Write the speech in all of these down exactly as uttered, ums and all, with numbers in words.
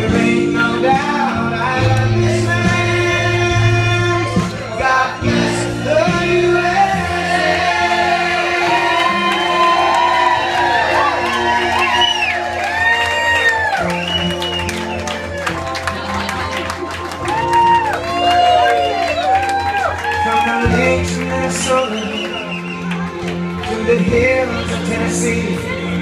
there ain't no doubt I love this man. God bless the U S From the lakes of Minnesota to the hills of Tennessee,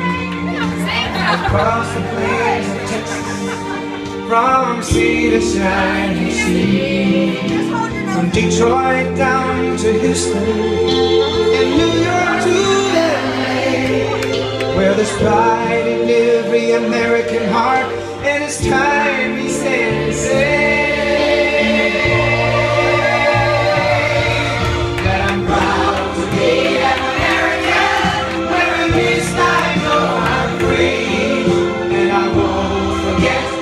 across the plains of Texas, from sea to shining sea, from Detroit down to Houston, and New York to L A, where there's pride in every American heart, and it's time we stand and say that I'm proud to be an American, where at least I know I'm free, and I won't forget